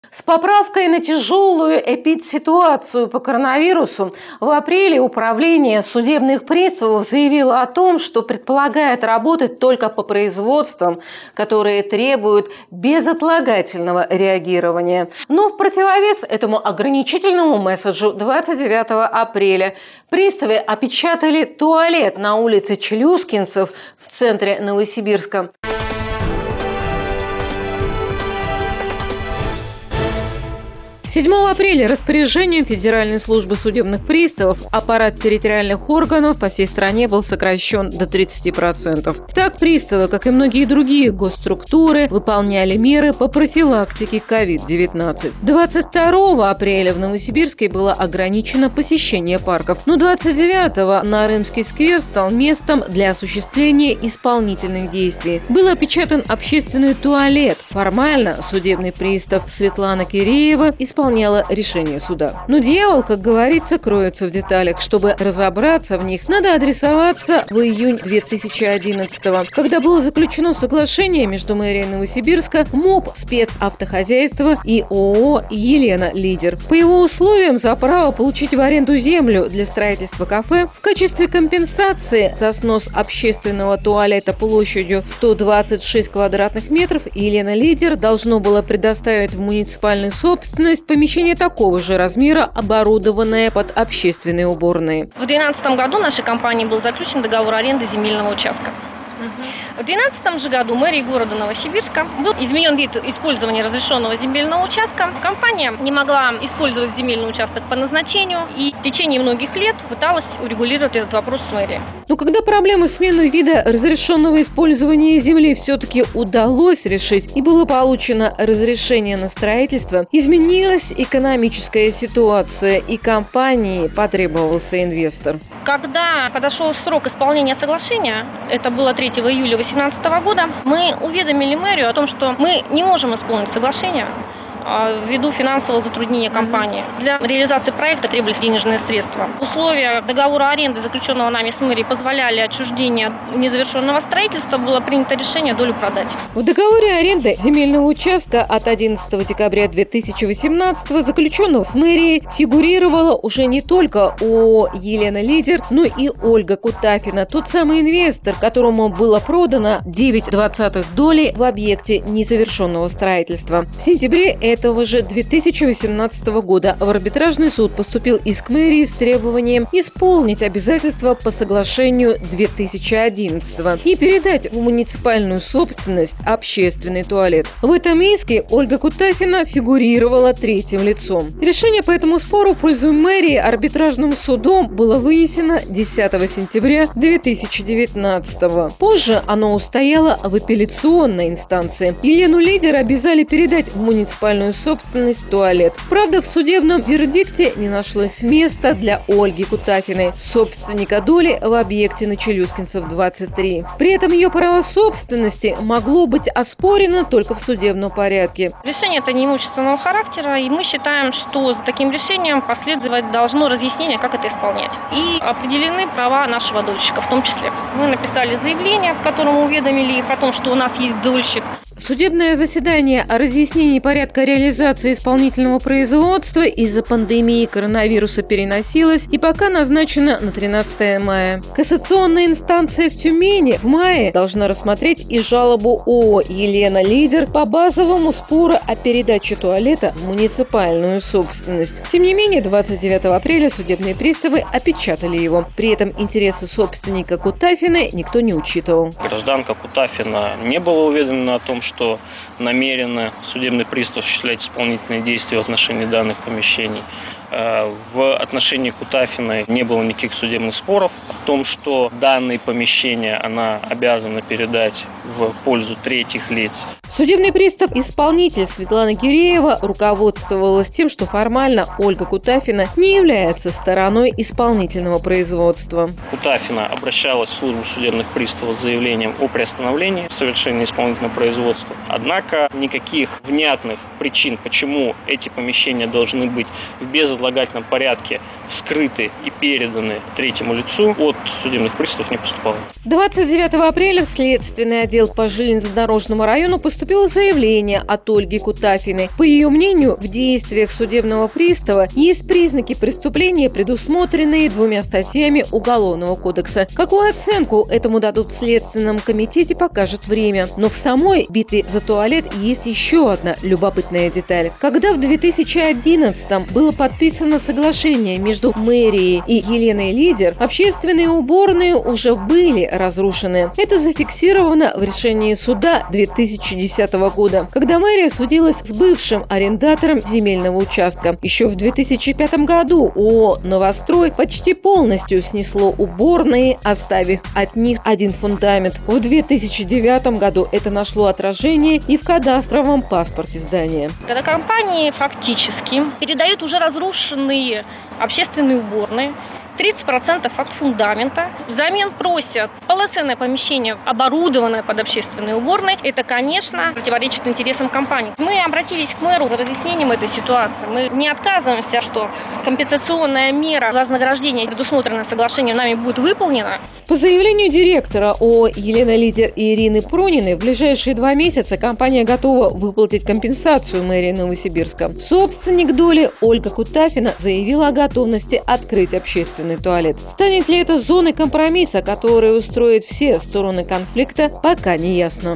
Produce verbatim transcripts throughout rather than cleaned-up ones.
С поправкой на тяжелую эпидситуацию по коронавирусу в апреле Управление судебных приставов заявило о том, что предполагает работать только по производствам, которые требуют безотлагательного реагирования. Но в противовес этому ограничительному месседжу двадцать девятого апреля приставы опечатали туалет на улице Челюскинцев в центре Новосибирска. седьмого апреля распоряжением Федеральной службы судебных приставов аппарат территориальных органов по всей стране был сокращен до тридцати процентов. Так, приставы, как и многие другие госструктуры, выполняли меры по профилактике ковид девятнадцать. двадцать второго апреля в Новосибирске было ограничено посещение парков, но двадцать девятого Нарымский сквер стал местом для осуществления исполнительных действий. Был опечатан общественный туалет. Формально судебный пристав Светлана Киреева исполняла исполняла решение суда. Но дьявол, как говорится, кроется в деталях. Чтобы разобраться в них, надо адресоваться в июнь две тысячи одиннадцатого, когда было заключено соглашение между мэрией Новосибирска, МОП спецавтохозяйства и ООО «Елена Лидер». По его условиям, за право получить в аренду землю для строительства кафе в качестве компенсации за снос общественного туалета площадью сто двадцать шесть квадратных метров Елена Лидер должно было предоставить в муниципальную собственность помещение такого же размера, оборудованное под общественные уборные. В две тысячи двенадцатом году нашей компанией был заключен договор аренды земельного участка. В две тысячи двенадцатом же году мэрией города Новосибирска был изменен вид использования разрешенного земельного участка. Компания не могла использовать земельный участок по назначению и в течение многих лет пыталась урегулировать этот вопрос с мэрией. Но когда проблему смены вида разрешенного использования земли все-таки удалось решить и было получено разрешение на строительство, изменилась экономическая ситуация, и компании потребовался инвестор. Когда подошел срок исполнения соглашения, это было третьего июля две тысячи восемнадцатого года, мы уведомили мэрию о том, что мы не можем исполнить соглашение ввиду финансового затруднения компании. Для реализации проекта требовались денежные средства. Условия договора аренды, заключенного нами с мэрией, позволяли отчуждение незавершенного строительства. Было принято решение долю продать. В договоре аренды земельного участка от одиннадцатого декабря две тысячи восемнадцатого, заключенного с мэрией, фигурировала уже не только ООО «Елена Лидер», но и Ольга Кутафина, тот самый инвестор, которому было продано девять двадцатых долей в объекте незавершенного строительства. В сентябре этого же две тысячи восемнадцатого года в арбитражный суд поступил иск мэрии с требованием исполнить обязательства по соглашению две тысячи одиннадцатого и передать в муниципальную собственность общественный туалет. В этом иске Ольга Кутафина фигурировала третьим лицом. Решение по этому спору в пользу мэрии арбитражным судом было вынесено десятого сентября две тысячи девятнадцатого. Позже оно устояло в апелляционной инстанции. Елену Лидер обязали передать в муниципальную собственность туалет. Правда, в судебном вердикте не нашлось места для Ольги Кутафиной, собственника доли в объекте на Челюскинцев двадцать три. При этом ее право собственности могло быть оспорено только в судебном порядке. Решение это неимущественного характера, и мы считаем, что за таким решением последовать должно разъяснение, как это исполнять. И определены права нашего дольщика в том числе. Мы написали заявление, в котором уведомили их о том, что у нас есть дольщик. Судебное заседание о разъяснении порядка реализации исполнительного производства из-за пандемии коронавируса переносилось и пока назначено на тринадцатое мая. Кассационная инстанция в Тюмени в мае должна рассмотреть и жалобу ООО «Елена Лидер» по базовому спору о передаче туалета в муниципальную собственность. Тем не менее, двадцать девятого апреля судебные приставы опечатали его. При этом интересы собственника Кутафиной никто не учитывал. Гражданка Кутафина не была уведомлена о том, что намеренно судебный пристав осуществлять исполнительные действия в отношении данных помещений. В отношении Кутафиной не было никаких судебных споров о том, что данные помещения она обязана передать в пользу третьих лиц. Судебный пристав-исполнитель Светлана Киреева руководствовалась тем, что формально Ольга Кутафина не является стороной исполнительного производства. Кутафина обращалась в службу судебных приставов с заявлением о приостановлении совершения исполнительного производства. Однако никаких внятных причин, почему эти помещения должны быть в безотлагательном предлагательном порядке вскрыты и переданы третьему лицу, от судебных приставов не поступало. двадцать девятого апреля в Следственный отдел по железнодорожному району поступило заявление от Ольги Кутафиной. По ее мнению, в действиях судебного пристава есть признаки преступления, предусмотренные двумя статьями Уголовного кодекса. Какую оценку этому дадут в Следственном комитете, покажет время. Но в самой битве за туалет есть еще одна любопытная деталь. Когда в две тысячи одиннадцатом было подписано соглашение между мэрией и Еленой Лидер, общественные уборные уже были разрушены. Это зафиксировано в решении суда две тысячи десятого года, когда мэрия судилась с бывшим арендатором земельного участка. Еще в две тысячи пятом году ООО «Новострой» почти полностью снесло уборные, оставив от них один фундамент. В две тысячи девятом году это нашло отражение и в кадастровом паспорте здания. Когда компании фактически передают уже разрушенные общественные уборные, тридцать процентов от фундамента, взамен просят полноценное помещение, оборудованное под общественные уборные. Это, конечно, противоречит интересам компании. Мы обратились к мэру за разъяснением этой ситуации. Мы не отказываемся, что компенсационная мера вознаграждения, предусмотренная соглашением, нами будет выполнена. По заявлению директора ООО «Елена Лидер» и Ирины Прониной, в ближайшие два месяца компания готова выплатить компенсацию мэрии Новосибирска. Собственник доли Ольга Кутафина заявила о готовности открыть общественный туалет. Станет ли это зоной компромисса, который устроит все стороны конфликта, пока не ясно.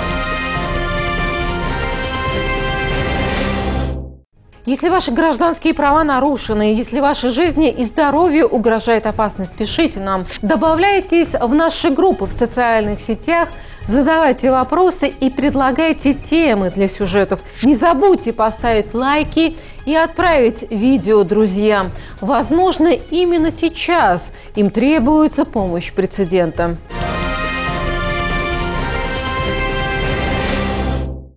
Если ваши гражданские права нарушены, если вашей жизни и здоровью угрожает опасность, пишите нам. Добавляйтесь в наши группы в социальных сетях, задавайте вопросы и предлагайте темы для сюжетов. Не забудьте поставить лайки и отправить видео друзьям. Возможно, именно сейчас им требуется помощь прецедента.